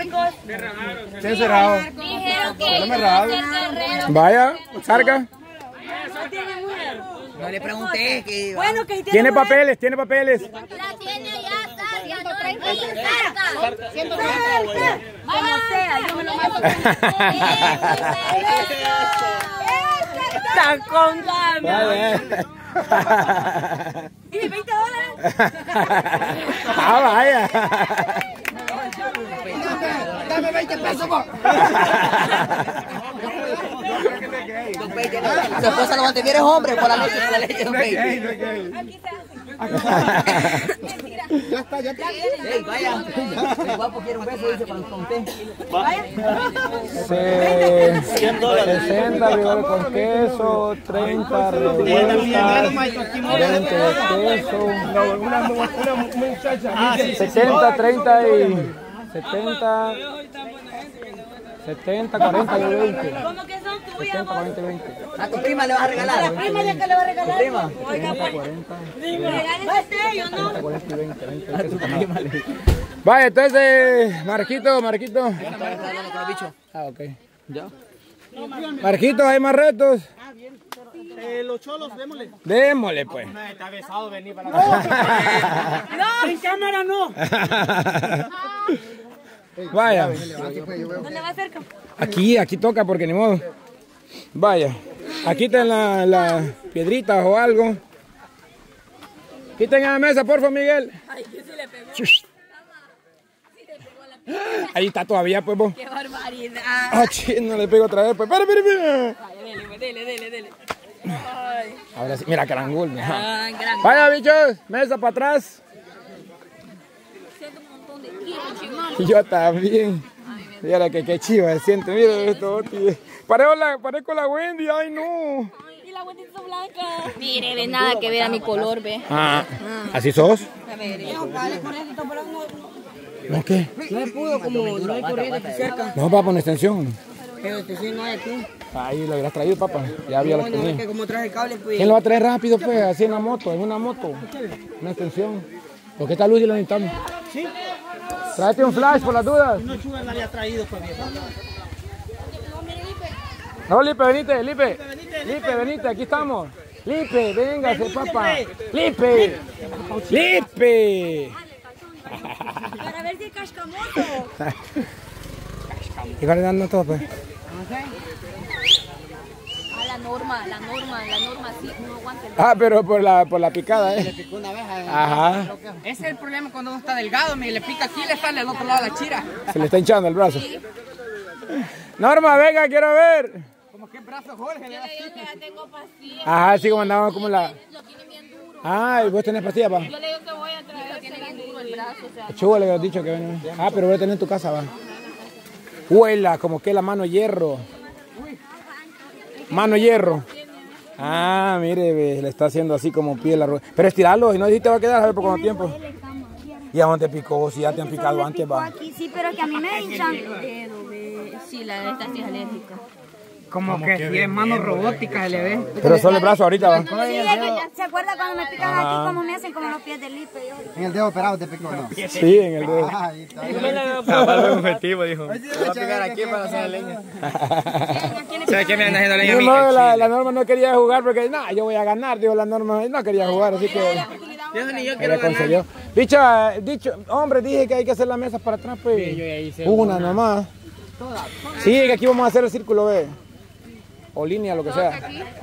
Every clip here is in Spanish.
¿Quién cerrado? Dijeron que no me raro. Vaya, carga. No le pregunté que... Bueno, que Tiene papeles, tiene papeles. la tiene ya, Sarga, no tranquila, Sarga. 130. Como sea, yo me lo mato. Están contando. ¿Y $20? Ah, vaya. Dame 20 pesos, po. Su esposa lo mantiene, es hombre, por la noche se le echa un Aquí se Ya está. Ey, vaya. El guapo quiere un beso, dice, para usted. $60 frijoles con queso, 30 revueltas, 20 de queso, Una muchacha. 70, 30 y 70, 40 y 20. ¿Cómo que son tuyas? 70, 40 y 20. A tu prima le vas a regalar. ¿La prima de que le va a regalar? Prima. Oiga, 70, pues. 40. Regálese usted, yo no. 40 y 20, 20 de queso también. Vaya, entonces, Marquito. Ah, ok. ¿Ya? Marquito, ¿hay más retos? Los cholos, démosle. Démosle, pues. Está besado venir para acá. No, en cámara no. Vaya. ¿Dónde va cerca? Aquí toca porque ni modo. Vaya. Aquí están las piedritas o algo. Quiten a la mesa, porfa, Miguel. Ay, que sí le pegó. Ahí está todavía, pues, vos. ¡Qué barbaridad! Ah, no le pego otra vez, pues. Espera. Dele. Ay, Ahora sí, mira, carangol. gran. Vaya, bichos. Mesa para atrás. Siento un montón de kilos, chimón. Y yo también. Mira que chiva se siente. Mira esto, tío. Parezco la Wendy. Ay, no. Y la huevita blanca. Mire, ve nada que ver a mi color, ve. Ah, ¿así sos? A ver, ¿No qué? No se pudo, como no hay corriente aquí cerca. No, para poner extensión. Pero este sí no hay aquí. Ahí lo hubieras traído, papá. Ya había la No, es que tenía. como traje cable, pues... ¿Quién lo va a traer rápido, pues? Así en la moto, una moto. Una extensión. Porque esta luz y la necesitamos. Sí. Tráete un flash por las dudas. No chuga nadie ha traído todavía. No, Lipe, venite, Lipe, venite, aquí estamos. Lipe, véngase, papá. Lipe. para ver si es cascamoto. Y va dando todo, pues. La norma sí, no aguanta. Ah, pero por la picada, Le picó una vez. Ajá. Ese es el problema cuando uno está delgado, me le pica aquí y le sale al otro lado la chira. Se le está hinchando el brazo. Norma, venga, quiero ver. Como que brazo Jorge le da así. Yo le tengo pastillas. Ajá, así como andaba como la... Lo tiene bien duro. Ah, y vos tenés pastillas, pa. Yo le digo que voy a traer. Lo tiene bien duro el brazo, o sea. Chugo le habías dicho que venía. Ah, pero voy a tener en tu casa, va. Huela, como que la mano hierro. Mano hierro. Ah, mire, ve, le está haciendo así como pie la rueda. Pero estirarlo, y no si te va a quedar, a ver por cuánto tiempo. ¿Y a dónde te picó? Si ya te han picado antes, va. Aquí sí, pero que a mí me hinchan el dedo, ve. Sí, la esta sí es alérgica. Como que tiene manos robóticas, se le ve. Pero solo el brazo ahorita, va. Sí, es que ya se acuerda cuando me pican aquí, como me hacen como los pies del Lipe. En el dedo operado te picó, ¿no? Sí, en el dedo. Ahí está. objetivo, dijo. Voy a picar aquí para hacer leña. ¿Sabes qué me andan haciendo leña a Ni mí? modo, la Norma no quería jugar porque, no, yo voy a ganar, digo la Norma, no quería jugar, así que Yo ni yo me quiero ganar. concedió. Dicho, hombre, dije que hay que hacer la mesa para atrás, pues. Sí, yo ya hice Una nomás. Sí, que aquí vamos a hacer el círculo, ve. O línea, lo que sea.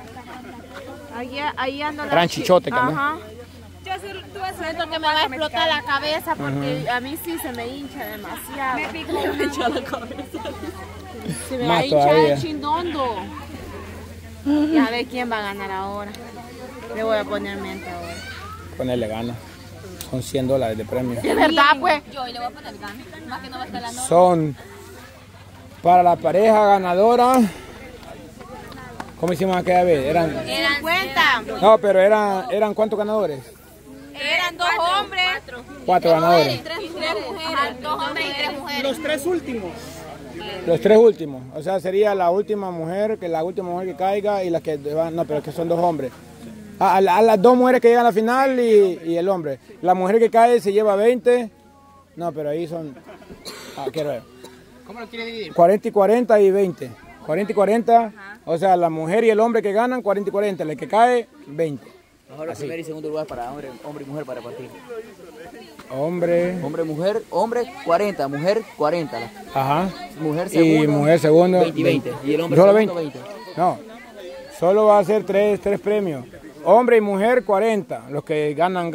Ahí ando la Gran chichote, que Ajá. Yo siento que me va a explotar la cabeza porque a mí sí se me hincha demasiado. Me pico me hincha la cabeza. Se me va Más a hinchar todavía. el chindondo. Y a ver quién va a ganar ahora. Le voy a poner mente ahora. Ponerle ganas. Son $100 de premio. De verdad, pues. Yo le voy a poner ganas. Más que no va a estar la norma. Son para la pareja ganadora. ¿Cómo hicimos aquella vez? Eran 50. No, pero eran ¿cuántos ganadores? Eran 2 hombres. 4 ganadores. 3 mujeres. 2 hombres y 3 mujeres. Los 3 últimos. Los 3 últimos. O sea, sería la última mujer que caiga y las que van. No, pero es que son 2 hombres. A las 2 mujeres que llegan a la final y el hombre. La mujer que cae se lleva 20. No, pero ahí son. Quiero ver. ¿Cómo lo quiere dividir? 40 y 40 y 20. 40 y 40, o sea, la mujer y el hombre que ganan 40 y 40, el que cae 20. Mejor el primer y segundo lugar para hombre y mujer para repartir. Hombre. Hombre 40, mujer 40. Ajá. Mujer segundo. Y mujer segundo 20 y 20. Y el hombre solo segundo 20. No, solo va a ser tres premios. Hombre y mujer 40, los que ganan.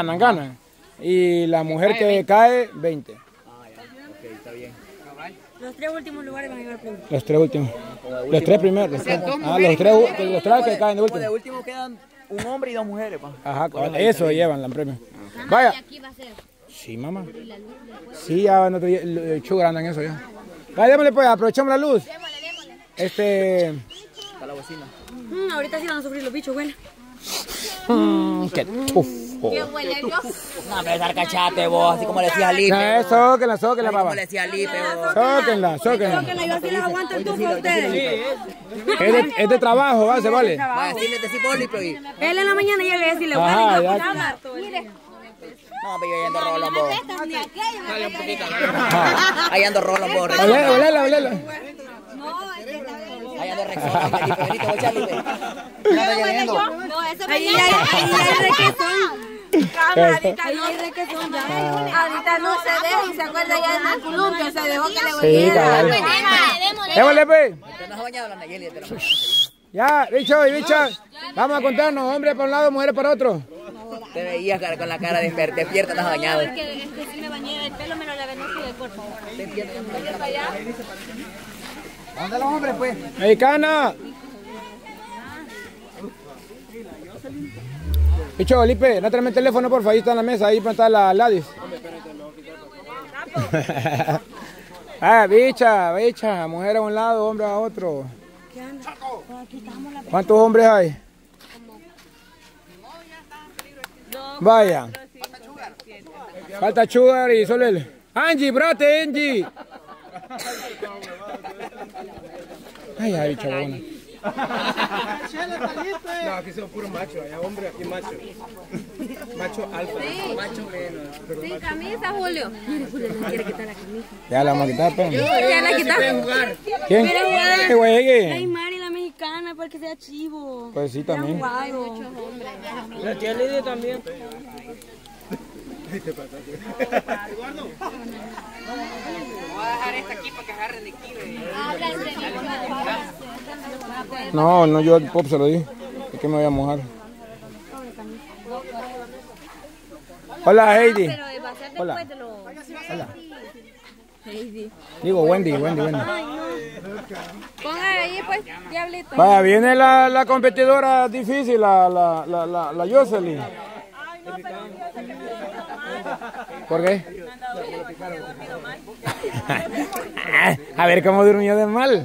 Y la mujer que cae 20. Ah, ya, ok, está bien. Los 3 últimos lugares van a llevar premio. Los 3 últimos. Los 3 primeros. Los 3 que caen de Como de último. último quedan un hombre y dos mujeres, pa. Ajá, eso llevan la premio. Vaya. Aquí va a ser. Sí, mamá. Sí, ya no te chugar andan en eso ya. Vaya, démosle pues, aprovechamos la luz. Está la bocina. Ahorita sí van a sufrir los bichos, güey. ¿Qué? ¿Qué huele yo? No, hombre, sarcachate vos, así como le decía a Lipe. Sóquenla, Así como papá. le decía a Lipe vos. Sóquenla. Yo sí les aguanto el tufo a ustedes. Es de trabajo, ¿va? Se vale. Vaya, sí le decís vos, Lipe. Él en la mañana llega y decirle, Ajá, bueno, ya. No, pero yo ando rolón vos. Ahí ando rolón vos. Olela. Ahí ando Rexona, Lipe. Venite, voy a echar, Lipe. No ando lloviendo. No, eso me Ahí hay requesón. Ahorita Ahí no, hay requesón ya. ahorita no se deja y se acuerda ya en el columpio, se dejó que le Sí, volviera. cabal. Démosle, pues. Usted no se ha bañado la Nayeli desde la mañana. Ya, bicho y bicha. Vamos a contarnos, hombres para un lado, mujeres para otro. Te veías con la cara despierta, no has bañado. Es que si me bañé el pelo me lo lavé, no estoy de corto. ¿Dónde los hombres, pues? Mexicana. Bicho, Lipe, no traeme el teléfono, por favor, ahí está en la mesa, ahí está la Ladis. Bicha, mujer a un lado, hombre a otro. ¿Cuántos hombres hay? Vaya. Falta Sugar y solo él. Angie, brote, Angie. Ay, bicho, bueno. No, aquí son puros machos, allá hombre, aquí macho. Macho alfa. Macho menos. Sí, camisa, Julio. Ya la vamos a quitar, pero. Ya la quitaste. ¿Quién? ¿Qué juegue? Neymar y la mexicana para que sea chivo. Pues sí, también. La tía Lidia también. Voy a dejar esta aquí para que agarren el kilo. No, yo al Pop se lo di. Es que me voy a mojar. Hola, Heidi. Pero va a ser Hola. después de los... Hola. Heidi. Digo, Wendy. Pongan ahí, pues, diablito. Vaya, viene la competidora difícil, la Jocelyn. ¿Por qué? A ver cómo durmió de mal.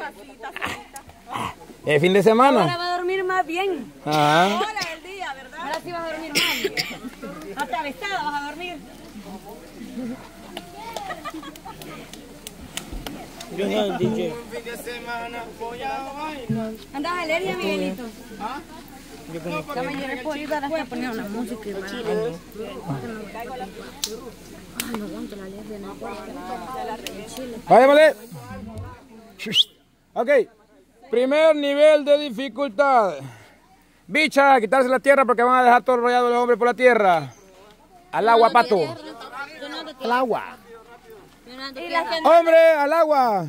¿El fin de Ahora semana? va a dormir más bien. Ajá. Ahora sí vas a dormir mal. Atravesada vas a dormir. Yo soy el DJ. ¿Andas alergia, Miguelito? La mañana por ir a la poner una música y Váyamole. Ok. Primer nivel de dificultad. Bicha, quitarse la tierra porque van a dejar todo rodeado los hombres por la tierra. Al agua, pato. Al agua. ¿Y las que, Hombre, al agua.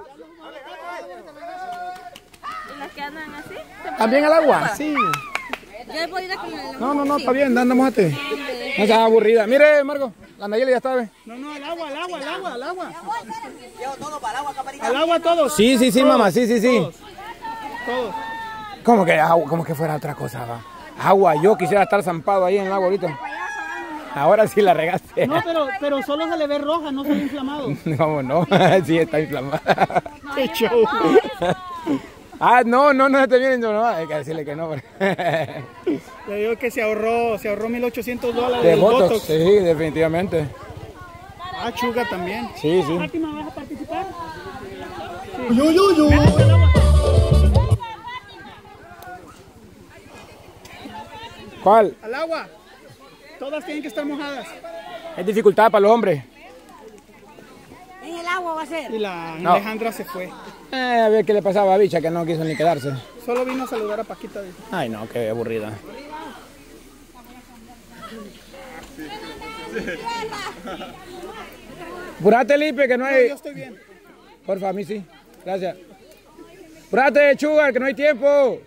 que andan así? ¿También al agua? Sí. Yo he podido con el... No, está bien, andamos a ti. No seas aburrida. Mire, Marco, la Nayeli ya está, ¿ve? No, al agua. Llevo todo para el agua, camarita. Al agua todos. Sí, mamá, sí. Todos. ¿Cómo que fuera otra cosa, va? Agua, yo quisiera estar zampado ahí en el agua ahorita. Ahora sí la regaste. No, pero solo se le ve roja, no se ve inflamado. ¿Cómo no? Sí, está inflamada. ¡Qué show! Ah, no se viene, no, hay que decirle que no. Le digo que se ahorró $1,800 De del Botox, Botox. sí, definitivamente. Ah, Chuga también. Sí. Fátima, ¿vas a participar? Yo. ¿Cuál? Al agua. Todas tienen que estar mojadas. Es dificultad para los hombres. En el agua. agua va a ser. Y la No. Alejandra se fue. A ver qué le pasaba a Bicha, que no quiso ni quedarse. Solo vino a saludar a Paquita. Dice. Ay, no, qué aburrida. Apurate, Lipe, que no hay... Yo estoy bien. Porfa, a mí sí. Gracias. Apurate, Sugar, que no hay tiempo.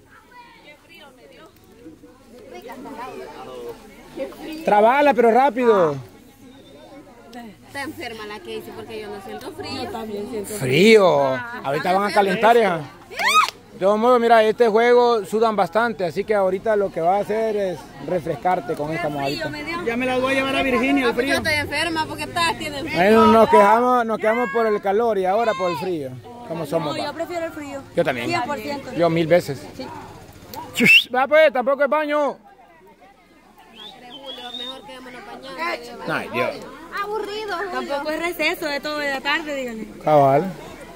Trabala, pero rápido. Está enferma la que dice porque yo no siento frío. Yo también siento Frío. Ahorita van a calentar, hija. De todos modos, mira, este juego sudan bastante, así que ahorita lo que va a hacer es refrescarte con esta mojadita. Ya me las voy a llevar a Virginia, el Yo frío. estoy enferma porque todas tienen frío. Bueno, nos quejamos por el calor y ahora por el frío. ¿Cómo somos? No, va? yo prefiero el frío. Yo también. 100%. Yo 1000 veces. Sí. Va pues, tampoco es baño. 3 de julio, mejor quedémonos bañados. Ay, Dios. Aburrido, Julio. Tampoco es receso de todo de la tarde, díganle. Cabal.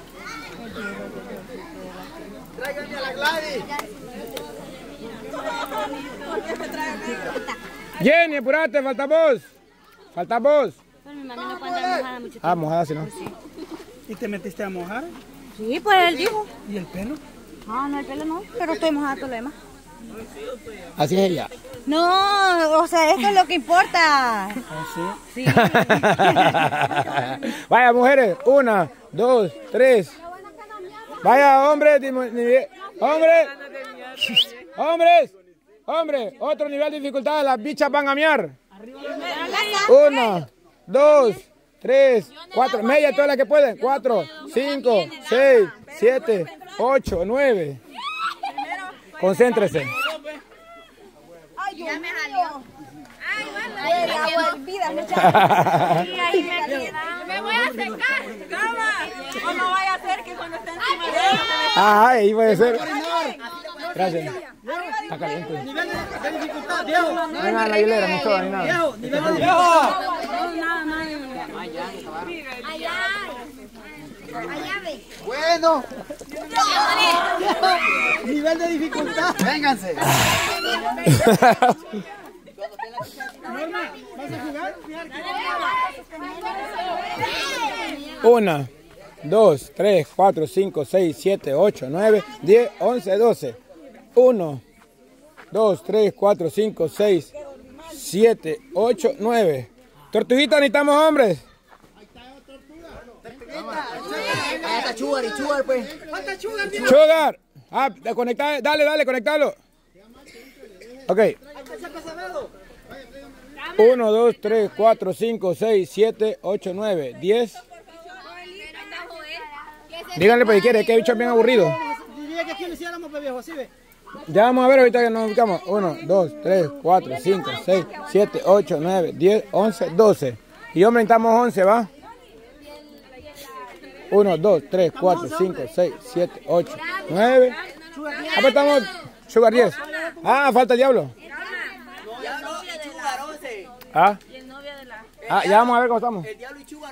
Jenny, apurate, falta vos. Falta vos. Pero mi mami no puede andar mojada mucho tiempo. Ah, mojada si no. ¿Y te metiste a mojar? Sí, pues él dijo. ¿Y el pelo? Ah, no, el pelo no, pero estoy mojada todo lo demás. Así es ella. No, o sea, esto es lo que importa. Sí. Sí. Vaya, mujeres. 1, 2, 3. Vaya, hombres. Hombres. Hombres. Hombres. Otro nivel de dificultad. Las bichas van a mear. 1, 2, 3, 4. Media, todas las que pueden. 4, 5, 6, 7, 8, 9. Concéntrese. Ya me salió. Ay, agua hervida, Me voy a secar. O no vaya a ser que cuando esté encima de él. Ah, ahí puede ser. Gracias. Está caliente. Nivel de dificultad, viejo. Venga a la hilera, no soda ni nada. Viejo, nivel de dificultad. Allá ve. Bueno. Nivel de dificultad. Vénganse. Norma, ¿vas a jugar? 1, 2, 3, 4, 5, 6, 7, 8, 9, 10, 11, 12. 1, 2, 3, 4, 5, 6, 7, 8, 9. Tortuguita, necesitamos hombres. Ahí está Chugar y Chugar, pues. Falta Chugar, tío. Sugar. Ah, conecta, dale, conectalo. Ok. 1, 2, 3, 4, 5, 6, 7, 8, 9, 10. Díganle pues si quiere, que bicho es bien aburrido. Diría que aquí lo hiciéramos, pues, viejo, así ve. Ya vamos a ver ahorita que nos ubicamos. 1, 2, 3, 4, 5, 6, 7, 8, 9, 10, 11, 12. Y hombre, necesitamos 11, ¿va? 1, 2, 3, 4, 5, 6, 7, 8, 9. Ah, pues estamos Sugar 10. Ah, falta el diablo. Ah. Ah, ya vamos a ver cómo estamos.